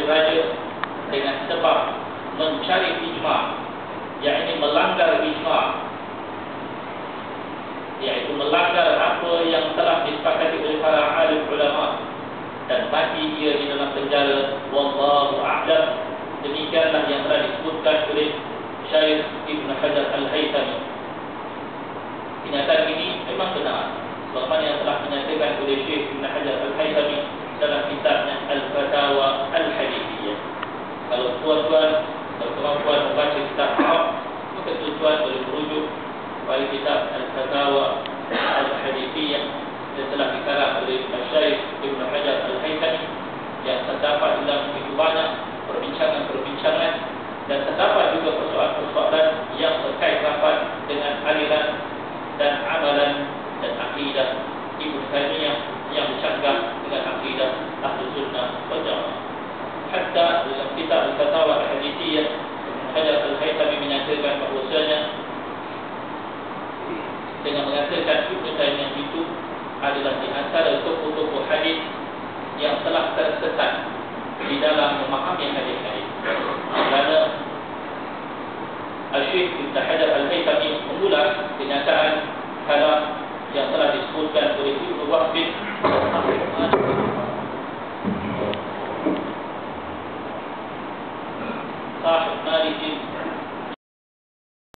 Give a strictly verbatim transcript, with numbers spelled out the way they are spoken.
diraja dengan sebab mencari ijma', yakni melanggar ijma', iaitu melanggar apa yang telah disepakati oleh para alim ulama, dan mati ia di dalam penjara. Wallahu a'lam. Demikianlah yang telah disebutkan oleh Syekh Ibn Hajar Al-Haythami. Kenyataan ini memang benar, sebagaimana yang telah menyatakan oleh Syekh Ibn Hajar Al-Haythami dalam kitabnya Al-Fatawa Al-Hadithiyah. Kalau tuan-tuan berkemampuan membaca kitab Arab, maka tuan-tuan boleh merujuk pada kitab Al-Fatawa Al-Hadithiyah yang telah dikarang oleh Syekh Ibn Hajar Al-Haythami, yang terdapat dalam begitu banyak perbincangan-perbincangan, dan terdapat juga persoalan-persoalan yang terkait rapat dengan aliran dan amalan dan akidah Ibnu Taimiyah yang bercanggah dengan akidah Ahlus Sunnah wal Jamaah. Hatta dalam kitab Al-Fatawa Al-Hadithiyah, Ibnu Hajar Al-Haythami menyatakan bahawasanya dengan mengatakan Ibnu Taimiyah itu adalah di antara tokoh-tokoh hadis yang telah tersesat di dalam memahami hadis-hadis. Kerana Syekh Ibn Hajar Al-Haythami mengulas kenyataan kalam yang telah disebutkan oleh Ibn